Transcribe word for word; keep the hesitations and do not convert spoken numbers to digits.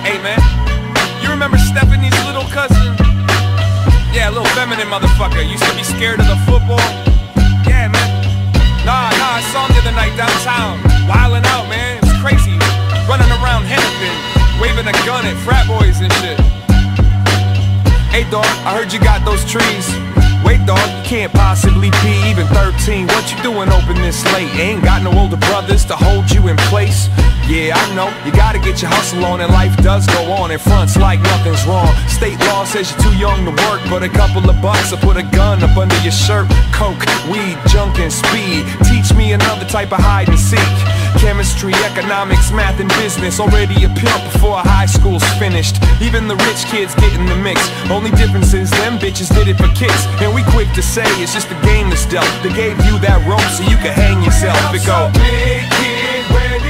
Hey man, you remember Stephanie's little cousin? Yeah, a little feminine motherfucker. Used to be scared of the football. Yeah, man. Nah, nah, I saw him the other night downtown, wildin' out, man. It was crazy. Running around Hennepin, waving a gun at frat boys and shit. Hey dog, I heard you got those trees. Wait dog, you can't possibly be even thirteen. What you doing open this late? Ain't got no older brothers to hold you in place. Yeah, I know, you gotta get your hustle on, and life does go on in fronts like nothing's wrong. State law says you're too young to work, but a couple of bucks will put a gun up under your shirt. Coke, weed, junk, and speed. Teach me another type of hide and seek. Chemistry, economics, math, and business. Already a pimp before high school's finished. Even the rich kids get in the mix. Only difference is them bitches did it for kicks. And we quick to say it's just a game that's dealt. They gave you that rope so you could hang yourself. It go, big kid, when